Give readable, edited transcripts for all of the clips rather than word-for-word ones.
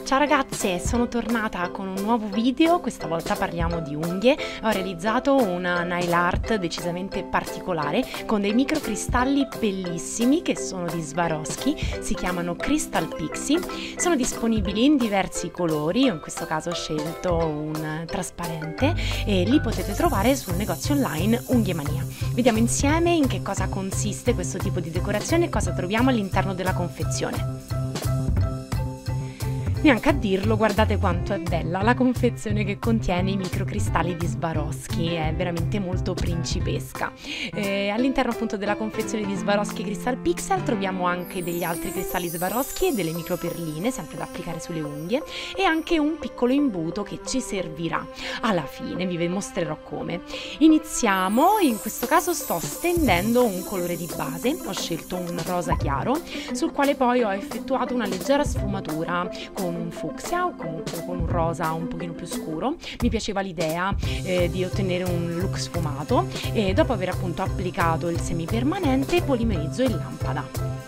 Ciao ragazze, sono tornata con un nuovo video, questa volta parliamo di unghie. Ho realizzato una nail art decisamente particolare con dei microcristalli bellissimi che sono di Swarovski, si chiamano Crystal Pixie, sono disponibili in diversi colori, io in questo caso ho scelto un trasparente e li potete trovare sul negozio online Unghie Mania. Vediamo insieme in che cosa consiste questo tipo di decorazione e cosa troviamo all'interno della confezione. Neanche a dirlo, guardate quanto è bella la confezione che contiene i microcristalli di Swarovski, è veramente molto principesca. All'interno appunto della confezione di Swarovski Crystal Pixel troviamo anche degli altri cristalli Swarovski e delle microperline, sempre da applicare sulle unghie, e anche un piccolo imbuto che ci servirà alla fine, vi mostrerò come. Iniziamo, in questo caso sto stendendo un colore di base, ho scelto un rosa chiaro, sul quale poi ho effettuato una leggera sfumatura con un fucsia o comunque con un rosa un pochino più scuro. Mi piaceva l'idea di ottenere un look sfumato e dopo aver appunto applicato il semipermanente polimerizzo in lampada.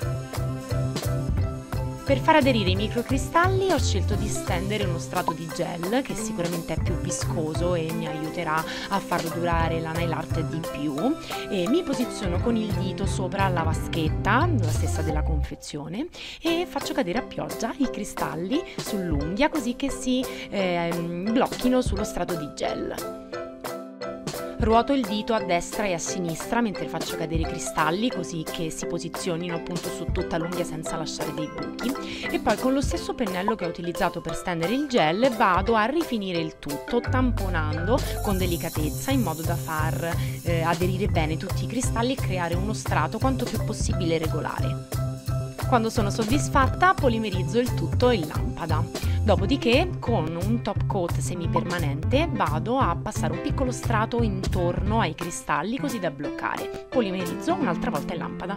Per far aderire i microcristalli ho scelto di stendere uno strato di gel che sicuramente è più viscoso e mi aiuterà a farlo durare la nail art di più, e mi posiziono con il dito sopra la vaschetta, la stessa della confezione, e faccio cadere a pioggia i cristalli sull'unghia così che si blocchino sullo strato di gel. Ruoto il dito a destra e a sinistra mentre faccio cadere i cristalli così che si posizionino appunto su tutta l'unghia senza lasciare dei buchi, e poi con lo stesso pennello che ho utilizzato per stendere il gel vado a rifinire il tutto tamponando con delicatezza in modo da far aderire bene tutti i cristalli e creare uno strato quanto più possibile regolare. Quando sono soddisfatta polimerizzo il tutto in lampada. Dopodiché con un top coat semipermanente vado a passare un piccolo strato intorno ai cristalli così da bloccare. Polimerizzo un'altra volta in lampada.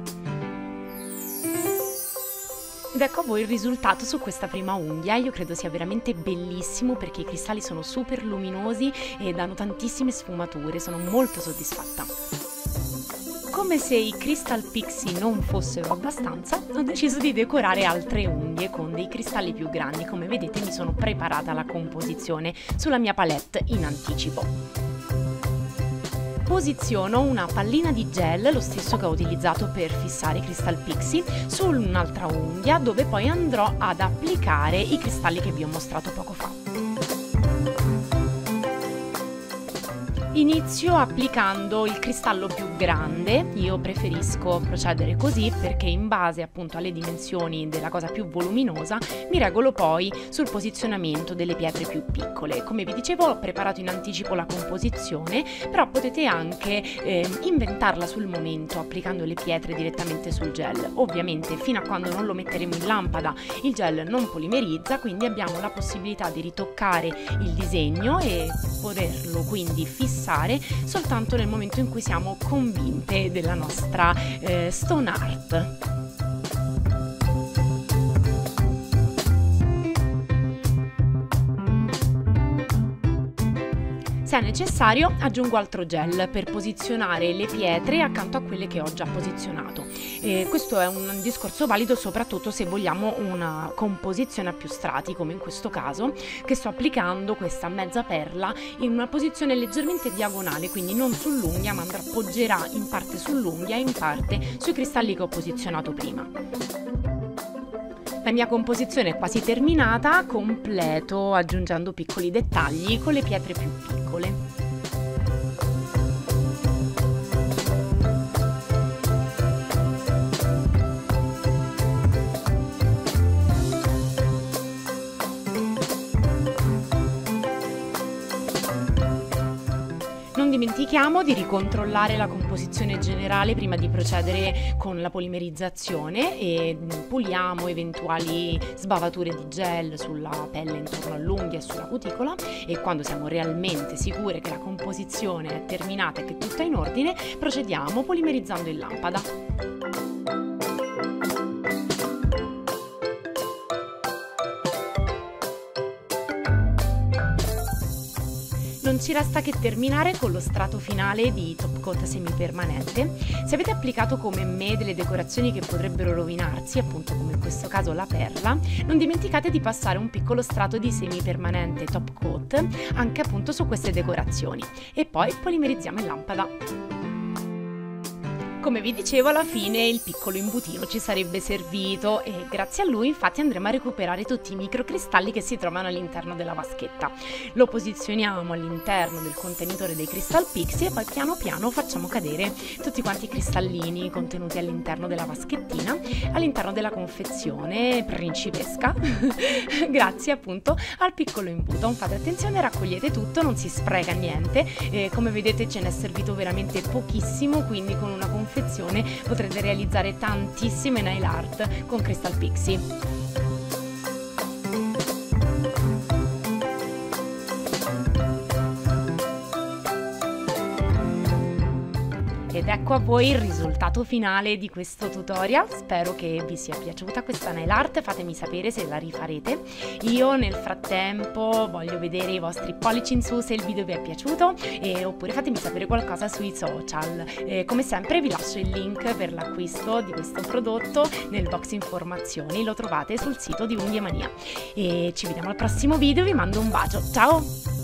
Ed ecco a voi il risultato su questa prima unghia. Io credo sia veramente bellissimo perché i cristalli sono super luminosi e danno tantissime sfumature, sono molto soddisfatta. Come se i Crystal Pixie non fossero abbastanza, ho deciso di decorare altre unghie con dei cristalli più grandi. Come vedete mi sono preparata la composizione sulla mia palette in anticipo. Posiziono una pallina di gel, lo stesso che ho utilizzato per fissare i Crystal Pixie, su un'altra unghia dove poi andrò ad applicare i cristalli che vi ho mostrato poco fa. Inizio applicando il cristallo più grande, io preferisco procedere così perché in base appunto alle dimensioni della cosa più voluminosa mi regolo poi sul posizionamento delle pietre più piccole. Come vi dicevo ho preparato in anticipo la composizione, però potete anche inventarla sul momento applicando le pietre direttamente sul gel. Ovviamente fino a quando non lo metteremo in lampada il gel non polimerizza, quindi abbiamo la possibilità di ritoccare il disegno e poterlo quindi fissare soltanto nel momento in cui siamo convinte della nostra stone art. Se è necessario aggiungo altro gel per posizionare le pietre accanto a quelle che ho già posizionato. Questo è un discorso valido soprattutto se vogliamo una composizione a più strati, come in questo caso, che sto applicando questa mezza perla in una posizione leggermente diagonale, quindi non sull'unghia ma appoggerà in parte sull'unghia e in parte sui cristalli che ho posizionato prima. La mia composizione è quasi terminata, completo aggiungendo piccoli dettagli con le pietre più piccole. Non dimentichiamo di ricontrollare la composizione generale prima di procedere con la polimerizzazione e puliamo eventuali sbavature di gel sulla pelle intorno all'unghia e sulla cuticola, e quando siamo realmente sicure che la composizione è terminata e che tutto è in ordine procediamo polimerizzando in lampada. Non non ci resta che terminare con lo strato finale di top coat semipermanente. Se avete applicato come me delle decorazioni che potrebbero rovinarsi, appunto come in questo caso la perla, non dimenticate di passare un piccolo strato di semipermanente top coat anche appunto su queste decorazioni e poi polimerizziamo in lampada. Come vi dicevo, alla fine il piccolo imbutino ci sarebbe servito e grazie a lui infatti andremo a recuperare tutti i microcristalli che si trovano all'interno della vaschetta. Lo posizioniamo all'interno del contenitore dei Crystal Pixie e poi piano piano facciamo cadere tutti quanti i cristallini contenuti all'interno della vaschettina, all'interno della confezione principesca, grazie appunto al piccolo imbuto. Fate attenzione, raccogliete tutto, non si spreca niente, come vedete ce n'è servito veramente pochissimo, quindi con una confezione potrete realizzare tantissime nail art con Crystal Pixie. Ed ecco a voi il risultato finale di questo tutorial. Spero che vi sia piaciuta questa nail art, fatemi sapere se la rifarete. Io nel frattempo voglio vedere i vostri pollici in su se il video vi è piaciuto, oppure fatemi sapere qualcosa sui social. Come sempre vi lascio il link per l'acquisto di questo prodotto nel box informazioni, lo trovate sul sito di Unghie Mania. E ci vediamo al prossimo video, vi mando un bacio, ciao!